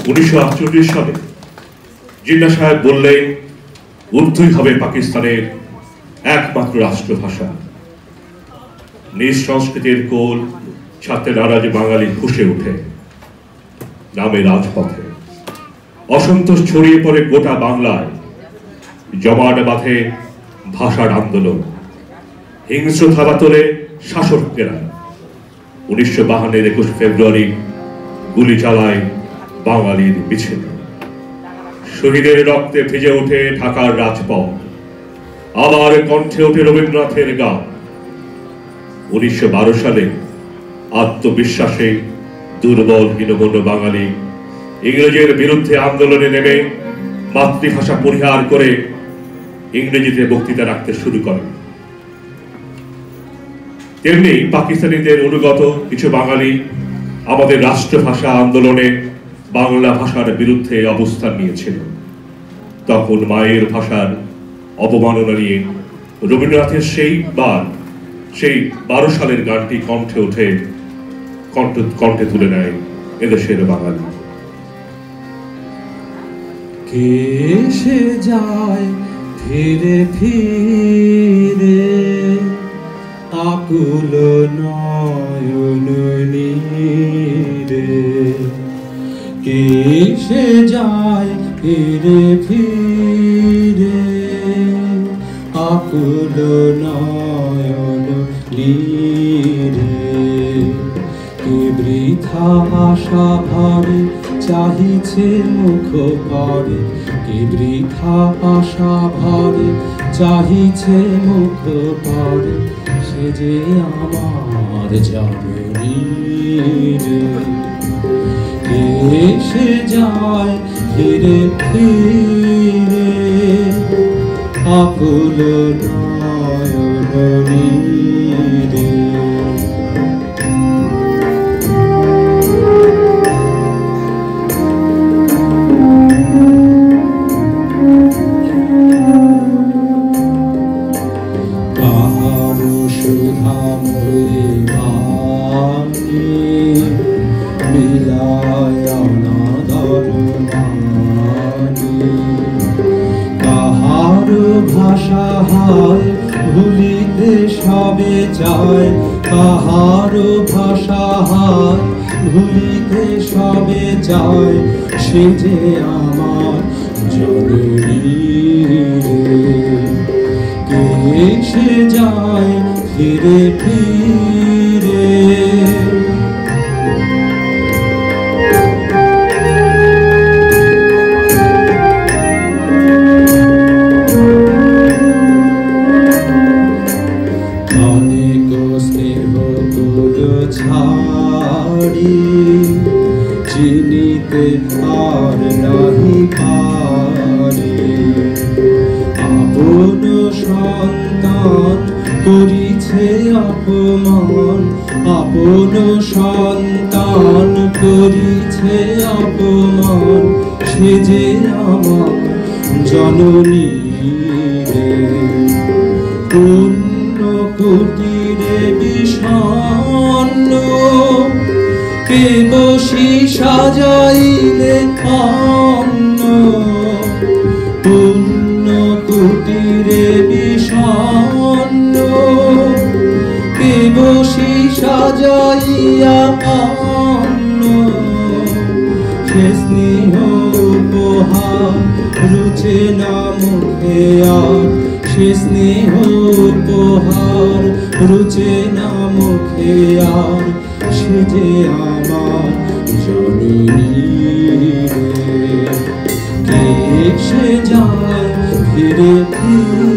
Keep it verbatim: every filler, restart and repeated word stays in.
উনিশশো আটচল্লিশ সালে জিন্নাহ সাহেব বললেন উর্দুই হবে পাকিস্তানের একমাত্র রাষ্ট্রভাষা। নিজ সংস্কৃতির কোল ছাড়তে নারাজ বাঙালি ফুঁসে ওঠে নামে রাজপথে। অসন্তোষ ছড়িয়ে পড়ে গোটা বাংলায়, জমাট বাঁধে ভাষার আন্দোলন। হিংস্র থাবা তোলে শাসকেরা। উনিশশো বাহান্নের একুশ ফেব্রুয়ারি গুলি চালায় বাঙালির পিছনে। শহীদের রক্তে ভিজে ওঠে ঢাকার রাজপথ। আবার কণ্ঠে ওঠে রবীন্দ্রনাথের গান। উনিশশো বারো সালে আত্মবিশ্বাসে দুর্বল হীনমন্য বাঙালি ইংরেজের বিরুদ্ধে আন্দোলনে নেমে মাতৃভাষা পরিহার করে ইংরেজিতে বক্তৃতা রাখতে শুরু করে। তেমনি পাকিস্তানিদের অনুগত কিছু বাঙালি আমাদের রাষ্ট্রভাষা আন্দোলনে বাংলা ভাষার বিরুদ্ধে অবস্থান নিয়েছিল। তখন মায়ের ভাষার অবমাননা নিয়ে রবীন্দ্রনাথের সেই বার সেই বারো সালের গানটি কণ্ঠে ওঠে কণ্ঠ কণ্ঠে তুলে নেয় এদেশের বাঙালি। কে সে যায় ফিরে ফিরে আকুল নয়ন নীরে। কে সে যায় ফিরে ফিরে আকুল নয়ন নীরে। কে বৃথা আশা ভরে চাহিছে মুখ করে। কে বৃথা আশা ভরে চাহিছে মুখ করে। সে যে আমার জননী রে। কে সে যায় ফিরে ফিরে আকুল নয়ন নীরে। ভাষা হয় ভুলিতে সবে চায়। কাহারো ভাষা হয় ভুলিতে সবে চায়। সে যে আমার জননী রে। কে সে যায় ফিরে ফিরে ছাড়ি চিনিতে আর নাহি পারে। আপন সন্তান করিছে অপমান। আপন সন্তান করিছে অপমান। সে যে আমার জননী রে। পুণ্য কুটিরে বিষণ্ণ কে বসি সাজাইলে অন্ন। পুণ্য কুটিরে বিষণ্ণ কে বসি সাজাইয়া অন্ন। সে স্নেহ উপহার রুচে না মুখে আর। সে স্নেহ উপহার রুচে না মুখে আর। সে যে আমার জননী রে। কে সে যায় ফিরে ফিরে